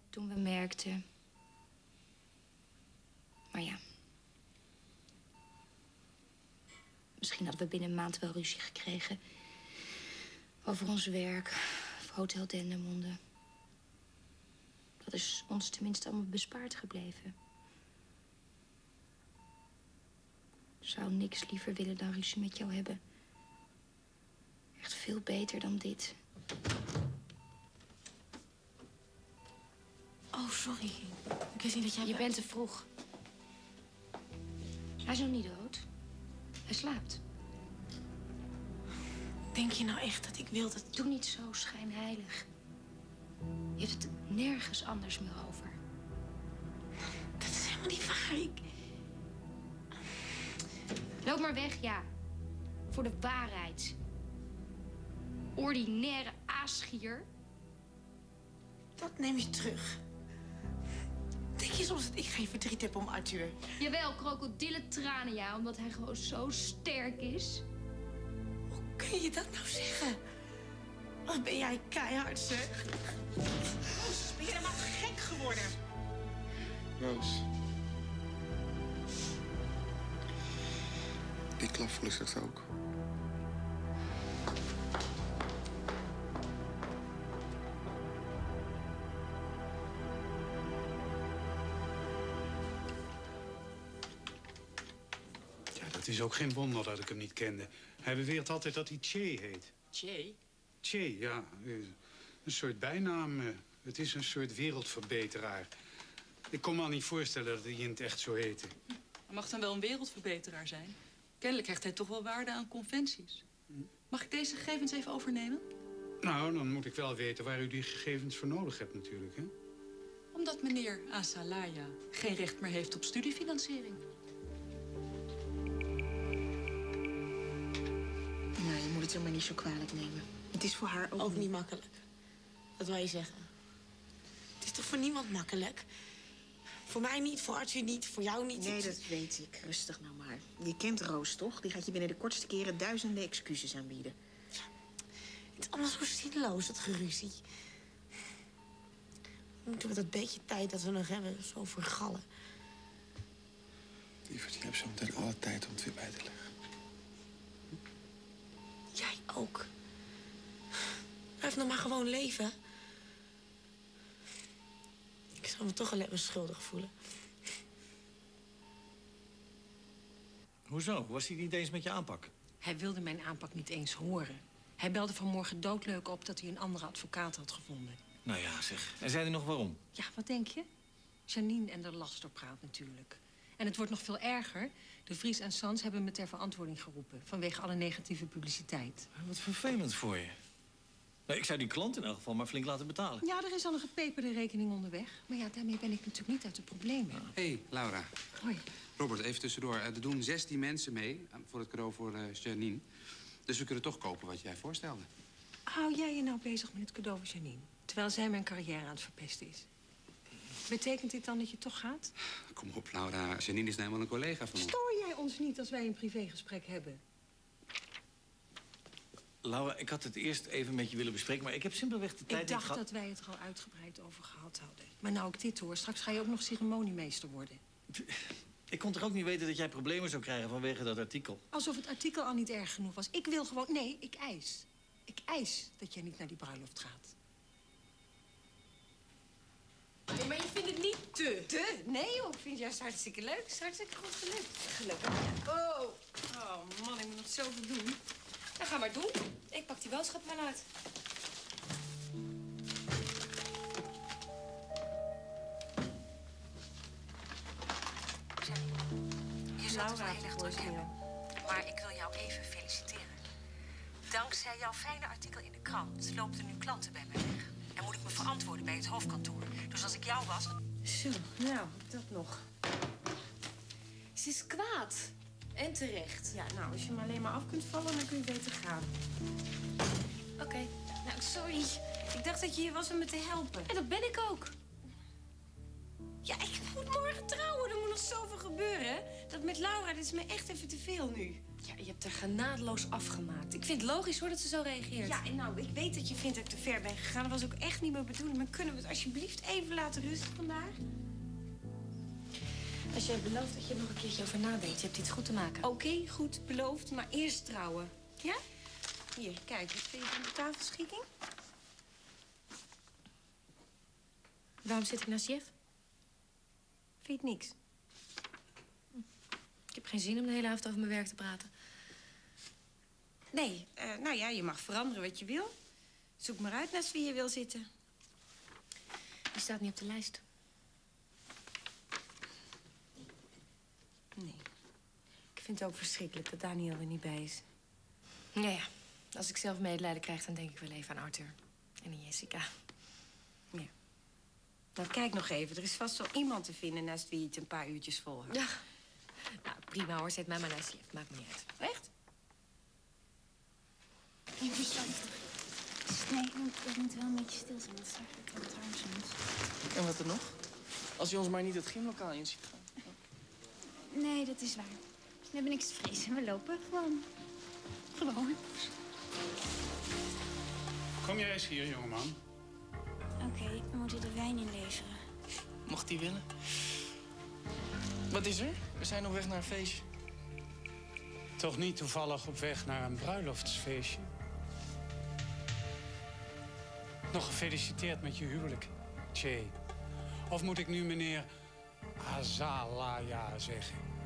toen we merkten. Maar ja. Misschien hadden we binnen een maand wel ruzie gekregen. Over ons werk. Of Hotel Dendermonde. Dat is ons tenminste allemaal bespaard gebleven. Ik zou niks liever willen dan ruzie met jou hebben. Echt veel beter dan dit. Oh, sorry. Ik wist niet dat jij... Je bent te vroeg. Hij is nog niet dood. Hij slaapt. Denk je nou echt dat ik wil dat... Doe niet zo schijnheilig. Je hebt het nergens anders meer over. Dat is helemaal niet waar. Loop maar weg, ja. Voor de waarheid. Ordinaire aasgier. Dat neem je terug. Denk je soms dat ik geen verdriet heb om Arthur? Jawel, krokodillentranen, ja. Omdat hij gewoon zo sterk is. Hoe kun je dat nou zeggen? Wat ben jij keihard, zeg. Roos, ben je helemaal gek geworden? Roos. Die klap voel ik straks ook. Het is ook geen wonder dat ik hem niet kende. Hij beweert altijd dat hij Che heet. Che? Che, ja. Een soort bijnaam. Het is een soort wereldverbeteraar. Ik kon me al niet voorstellen dat hij in het echt zo heette. Hij mag dan wel een wereldverbeteraar zijn. Kennelijk hecht hij toch wel waarde aan conventies. Mag ik deze gegevens even overnemen? Nou, dan moet ik wel weten waar u die gegevens voor nodig hebt natuurlijk, hè? Omdat meneer Asalaya geen recht meer heeft op studiefinanciering. Nou, je moet het er maar niet zo kwalijk nemen. Het is voor haar ook niet makkelijk. Wat wil je zeggen? Het is toch voor niemand makkelijk? Voor mij niet, voor Arthur niet, voor jou niet. Nee, dat weet ik. Rustig nou maar. Je kent Roos, toch? Die gaat je binnen de kortste keren duizenden excuses aanbieden. Het is allemaal zo zinloos, dat geruzie. We moeten met dat beetje tijd dat we nog hebben zo vergallen. Lieverd, je hebt zo meteen alle tijd om het weer bij te leggen. Jij ook. Blijf nog maar gewoon leven. Ik zou me toch alleen maar schuldig voelen. Hoezo? Was hij niet eens met je aanpak? Hij wilde mijn aanpak niet eens horen. Hij belde vanmorgen doodleuk op dat hij een andere advocaat had gevonden. Nou ja, zeg. En zei hij nog waarom? Ja, wat denk je? Janine en de lasterpraat natuurlijk. En het wordt nog veel erger. De Vries en Sans hebben me ter verantwoording geroepen... vanwege alle negatieve publiciteit. Wat vervelend voor je. Nou, ik zou die klant in elk geval maar flink laten betalen. Ja, er is al een gepeperde rekening onderweg. Maar ja, daarmee ben ik natuurlijk niet uit de problemen. Hey, Laura. Hoi. Robert, even tussendoor. Er doen 16 mensen mee voor het cadeau voor Janine. Dus we kunnen toch kopen wat jij voorstelde. Hou jij je nou bezig met het cadeau voor Janine? Terwijl zij mijn carrière aan het verpesten is. Betekent dit dan dat je toch gaat? Kom op, Laura. Janine is nou helemaal een collega van ons. Stoor jij ons niet als wij een privégesprek hebben? Laura, ik had het eerst even met je willen bespreken... maar ik heb simpelweg de tijd Ik dacht dat wij het er al uitgebreid over gehad hadden. Maar nou ik dit hoor, straks ga je ook nog ceremoniemeester worden. Ik kon toch ook niet weten dat jij problemen zou krijgen vanwege dat artikel? Alsof het artikel al niet erg genoeg was. Ik wil gewoon... Nee, ik eis. Ik eis dat jij niet naar die bruiloft gaat. Nee, maar je vindt het niet te. Nee joh, ik vind het juist hartstikke leuk. Het is hartstikke goed gelukt. Gelukkig. Oh man, ik moet nog zoveel doen. Dan ga maar doen. Ik pak die boodschap wel uit. Je zult het wel heel erg druk hebben. Maar ik wil jou even feliciteren. Dankzij jouw fijne artikel in de krant lopen er nu klanten bij mij weg. En moet ik me verantwoorden bij het hoofdkantoor. Dus als ik jou was... Zo, nou, dat nog. Ze is kwaad. En terecht. Ja, nou, als je me alleen maar af kunt vallen, dan kun je beter gaan. Oké. Nou, sorry. Ik dacht dat je hier was om me te helpen. En dat ben ik ook. Ja, ik moet morgen trouwen. Er moet nog zoveel gebeuren. Dat met Laura, dat is me echt even te veel nu. Ja, je hebt haar genadeloos afgemaakt. Ik vind het logisch hoor dat ze zo reageert. Ja, en nou, ik weet dat je vindt dat ik te ver ben gegaan. Dat was ook echt niet mijn bedoeling. Maar kunnen we het alsjeblieft even laten rusten vandaag? Als jij belooft dat je er nog een keertje over nadenkt, je hebt iets goed te maken. Oké, goed, beloofd. Maar eerst trouwen. Ja? Hier, kijk. Wat vind je van de tafelschikking? Waarom zit ik naast Jeff? Vind je het niks? Ik heb geen zin om de hele avond over mijn werk te praten. Nee, nou ja, je mag veranderen wat je wil. Zoek maar uit naast wie je wil zitten. Die staat niet op de lijst. Nee. Ik vind het ook verschrikkelijk dat Daniel er niet bij is. Ja, als ik zelf medelijden krijg, dan denk ik wel even aan Arthur. En aan Jessica. Ja. Nou, kijk nog even. Er is vast wel iemand te vinden naast wie je het een paar uurtjes volhoudt. Ja. Nou, prima hoor. Zet mij maar naast Jeff. Maakt me niet uit. Echt? Je verstandig. Nee, we moeten wel een beetje stil zijn. Want straks wordt het warm soms. En wat er nog? Als je ons maar niet het gymlokaal in ziet gaan. Nee, dat is waar. We hebben niks te vrezen. We lopen gewoon. Gewoon. Kom jij eens hier, jongeman. Oké, we moeten de wijn inleveren. Mocht die willen. Wat is er? We zijn op weg naar een feestje. Toch niet toevallig op weg naar een bruiloftsfeestje? Nog gefeliciteerd met je huwelijk, Che. Of moet ik nu meneer Azalaya zeggen?